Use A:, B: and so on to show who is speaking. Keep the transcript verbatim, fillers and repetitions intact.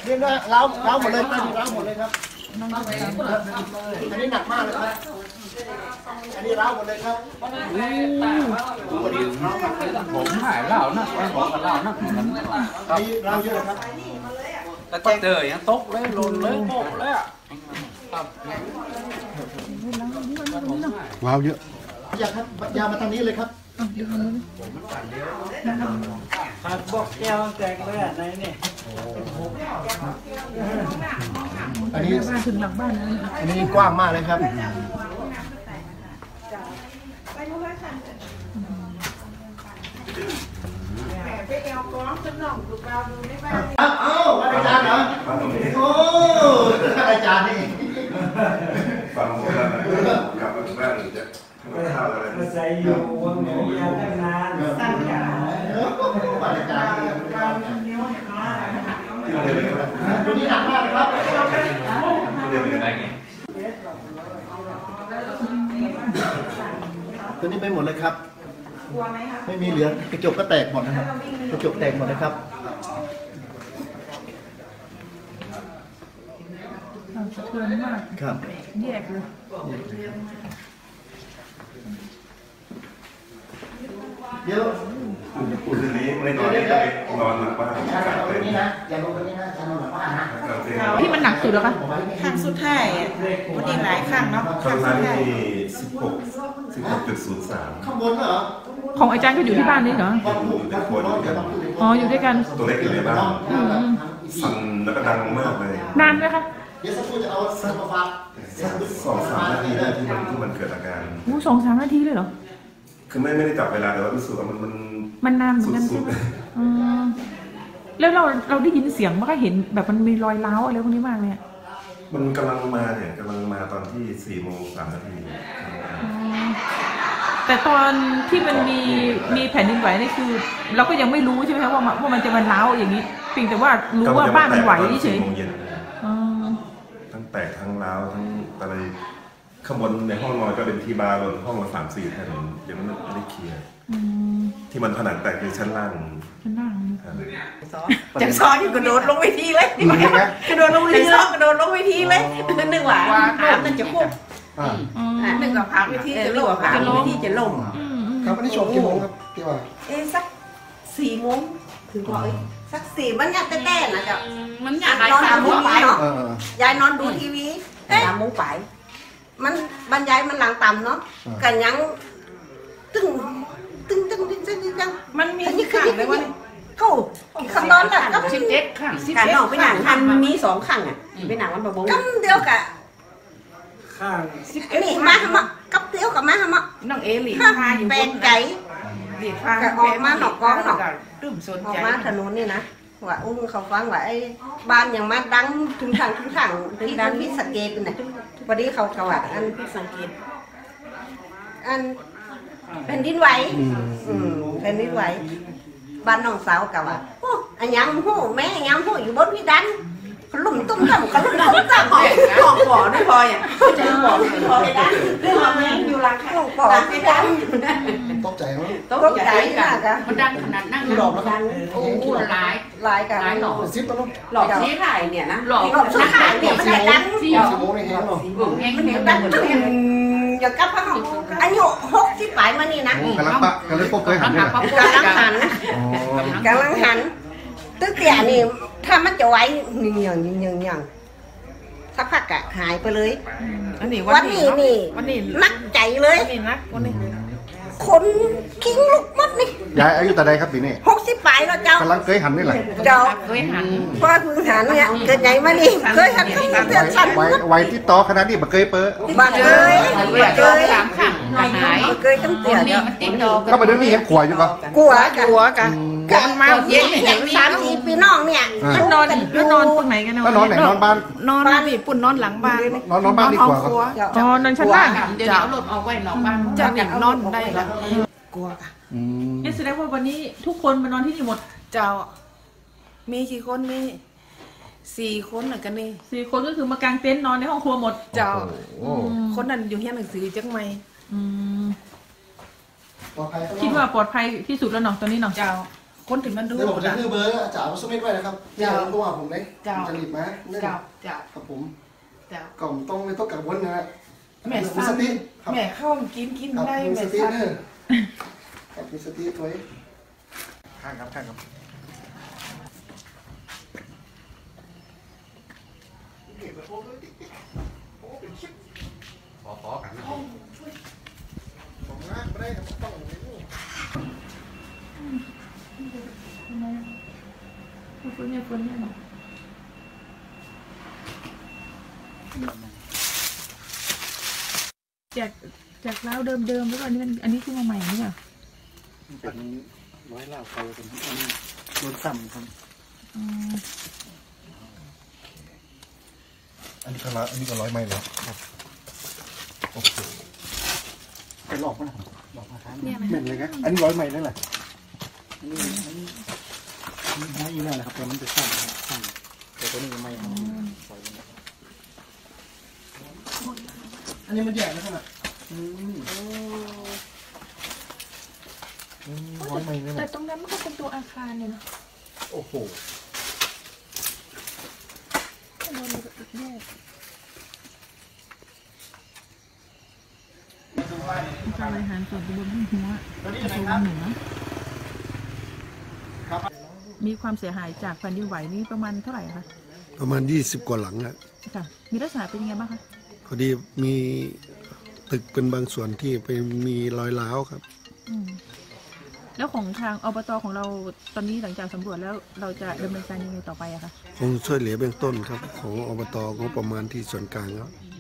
A: เรียกว่าเล้าเล้าหมดเลยเล้าหมดเลยครับอันนี้หนักมากเลยครับอันนี้เล้าหมดเลยครับ
B: ผมหายเหล่านะผมกับเหล่านะ
A: อันนี้เล้าเยอะครับ
B: แต่แจ็คเจอยังตกเลยหล่นเลยโบกเลยอ่ะ
A: ว้าวเยอะอยากครับยามาทางนี้เลยครับ
C: ผักบอกแก้วแจกเลยอ่ะในนี่
A: อันนี้
D: มาถึงหลังบ้านนะ
A: อันนี้กว้างมากเลยครับไปเอลก้องสนองดูดาวดูได้ไหมเอ้าอาจารย์เหรอโอ้อาจารย์นี่
E: ฟังหมดแล้วนะกลับมาบ้านจะทำข้าวอะไร
C: มาใส่อยู่วงหัวยาตั้งนานตั้งยา
A: อาจารย์ตัวนี้หนักมากเลยครับตัวนี้ไปหมดเลยครับไม่มีเหลือกระจกก็แตกหมดนะครับกระจกแตกหมดนะครับ
D: สะเทือนมาก
A: ครับ
D: แยกเลย
A: เดี๋ยว
E: พูดเรื่องนี้ไม่นอนนี่จะไปนอนหลับบ้าน
A: ตรงนี้นะอย่าลงตรงนี้นะจะนอนหลับบ้านนะ
D: ที่มันหนักสุดแล้วคะ
F: ข้างสุดท้ายวันนี้หลายข้างเนาะ
E: ข้างล่างที่สิบหกสิบหกจุดศูนย์สาม
A: ข้างบนเหรอ
D: ของอาจารย์ก็อยู่ที่บ้านนี่เหรออ๋ออยู่ด้วยกัน
E: ตัวเล็กอยู่ในบ้านสั่นแล้วก็ดังมากเลย
D: นานไหมคะ
A: เดี๋ยวสักครู่จะเอาสักฟัก
E: สองสามนาทีได้ที่มันที่มันเกิดอาการ
D: โอ้สองสามนาทีเลยเหรอ
E: คือไม่ไม่ได้จับเวลาแต่ว่ารู้สึกว่ามันมัน
D: มันนานเหมือนกันใช่ไหมแล้วเราเราได้ยินเสียงมันก็เห็นแบบมันมีรอยร้าวอะไรพวกนี้มากเลย
E: มันกำลังมาเนี่ยกำลังมาตอนที่สี่โมงสามนาที
D: แต่ตอนที่มันมีมีแผ่นดินไหวนี่คือเราก็ยังไม่รู้ใช่ไหมครับว่าว่ามันจะมันร้าวอย่างนี้เพียงแต่ว่ารู้ว่าบ้านมันไหวเฉย
E: ทั้งแตกทั้งร้าวทั้งอะไรข้างบนในห้องนอนก็เป็นทีบาร์บนห้องละสามสี่แผ่นยังไม่ได้เคลียร์ที่มันผนังแตกในชั้นล่าง
D: ชั้นล่าง
F: จังซ้อนอยู่กระโดดลงเวทีเลยกระโดดลงเวทีเลยกระโดดลงเวทีเลยนึกว่าถามนั่นจะควบนึกว่าพักเวทีจะล่มพักเวทีจะล่ม
A: ครับอันนี้ชมกี่โมงครับที่ว่า
F: เอ๊ะสักสี่โมงถึงพอเอ้ยสักสี่มันอยากแต้ๆนะจ๊ะ
D: มันอยาก
F: นอนสามโมงไปเนาะยายนอนดูทีวีสามโมงไปมันบรรยายมันหลังต่ำเนาะกันยังตึ้งตึ้งตึ้งตึ้งตึ้งตึ้ง
D: มันมีนี่คือที่ว่า
F: เขาคำนอนแบบก็
D: สิบเจ็ดขัง
F: สิบเจ็ดขังไปหนังมันมีสองขังอ่ะไปหนังมันแบบกำเดียวกับ
C: ข้าง
F: นี่มาทำอ่ะกับเดียวกับมาทำอ่ะ
D: น้องเอลี่
F: พาอยู่เป็นใจออกมาหนอกก้องหนอกออกมาถนนนี่นะว่าอุ้งเขาฟังว่าไอ้บ้านอย่างมาดังถึงทางถึงทางที่ด้านพิสังเกตเป็นไหนพอดีเขาเขาว่าอันพิสังเกตอันเป็นดินไหวเป็นดินไหวบ้านน้องสาวกับว่าโอ้อันยังหูแม่ยังหูอยู่บนพี่ดันขลุ่มตุ้มต่ำขลุ่มตุ้มต่ำหอกบ่อด้วยพออย่างจะบ่อด้วยพอพี่ดันเรื่องแม่อยู่หลังข้างบ่อพี่ดัน
A: ตกใจมั้ย
F: ตกใจมากอะ
D: มันดังขนาดนั่ง
A: หลอกแล้ว
F: โอ้โหหลายหลายกัน
D: หลายหลอก
A: ซิปต้อง
F: หลอกชี้ถ่ายเนี่ยนะหลอกชี้ถ่ายเนี่ยมันจะดัง
A: สี่โมงนี่เองเนาะ
F: มันจะดังอย่างกับพระอายุหกสิบปลายมานี่นะ
A: กำลังปะกำลังพบเคยหันเนี่ย
F: กำลังหันกำลังหันตึ๊กเตี่ยนี่ถ้ามันจะไว้ยิงยิงยิงยิงยิงสักพักอะหายไปเลยวันนี้นี่
D: วันนี้
F: นักใจเลย
D: วันนี้
F: คนกิ้งลุกมัดนี่
A: ยายอายุแต่ใดครับปีนี้
F: หกสิบปลายแล้วเจ้าก
A: ำลังเคยหันนี่แหละ
F: เจ้า
D: เคยหัน
F: พอพื้นฐานเนี่ยเกิดใหญ่มานี่เคยหันขึ้นเตือนสั่น
A: ไวที่ต่อขนาดนี้บักเคยเปิด
F: บักเคยบักเคย
D: สามขังหาย
F: บักเคยตั้งเตี้ยเนี่ย
D: มันติดดอก
A: ก็มาเดี๋ยวนี้เห็นขวายอยู่ปะ
F: กลัวกัน
D: กลัวกัน
F: กันมาเย็นเห็นสามสี่ปีน้องเนี่ย
D: มันนอนมันนอนตรงไหนกันเนาะ
A: นอนไหนนอนบ้าน
D: นอนบ้านนี่ปุ่นนอนหลังบ้าน
A: นอนนอนบ้านดีกว่า
D: อ๋อนอนชั้นล่างเดี๋ยวเอารถออกไว้นอกบ้านจะหนีนอนได้แล้ว
F: กลัวกัน
D: นี่แสดงว่าวันนี้ทุกคนมานอนที่นี่หมด
F: เจ้ามีกี่คนมีสี่คนเหมือนกันนี่
D: สี่คนก็คือมากางเต็นท์นอนในห้องครัวหมด
F: เจ้าคนนั้นอยู่เฮียนหนังสือจังไหม
D: คิดว่าปลอดภัยที่สุดแล้วเนาะตอนนี้เนาะ
F: เจ้า
G: คนถึงมันดู
A: เดี๋ยวผมจะคือเบอร์อาจารย์สมิธไว้นะครับอย่าตัวผมเลยจะรีบมาเ
G: เจ้าเจ้า
A: ครับผม
G: เจ้า
A: ก่อนต้องไม่ต้องกังวลนะฮะ
G: แม่
A: มี
G: สั่
A: ส
G: น
A: ติครับ
G: แม่เข้ากินกิน
A: ครับ
G: ได้
A: มี
G: แม่
A: สติ
G: สั่น
A: เนอะครับมีสติไว้ข้างครับข้างครับผมงานไม่ได้ครับต้องอย่างนี้
D: คนเนี่ยคนเนี่ยจากจากเล้าเดิมๆแล้วก็อันนี้มันอันนี้ขึ้นมาใหม่นี่ค่ะ
A: เป็นร้อยเหล้าเขาเป็นอันนี้โดนซ้ำครับ
D: อืม
A: อันนี้ก็ร้อยอันนี้ก็ร้อยไม้แล้วครับโอเคไปหลอกมั้ยหลอกมาทานเหม็นเลยครับอันนี้ร้อยไม้นั่นแหละอันนี้อันนี้ไม้อยู่นั่นแหละครับแต่มันจะซ้ำซ้ำแต่ตัวนี้ไม่เอาอันนี้มันใหญ่นะขนาดร้อยไม้นั่นแห
D: แต่
A: ละ
D: ตรงนั้นมันก็เป็นตัวอาคารเลยเนาะ
A: โอ้โห
D: โดนแยกการบริหารส่วนตำบลทุ่งหัวอำเภอวังเหนือมีความเสียหายจากแผ่นดินไหวนี่ประมาณเท่าไหร่คะ
H: ประมาณยี่สิบกว่าหลังอะ
D: ค่ะมีลักษณะเป็นยังไงบ้างคะ
H: พอดีมีตึกเป็นบางส่วนที่ไปมีรอยร้าวครับ
D: อืมแล้วของทางอบตของเราตอนนี้หลังจากสำรวจแล้วเราจะดำเนินการยังไงต่อไปอะคะ
H: คงช่วยเหลือเบื้องต้นครับ ของอบตงบประมาณที่ส่วนกลางครับ
D: อื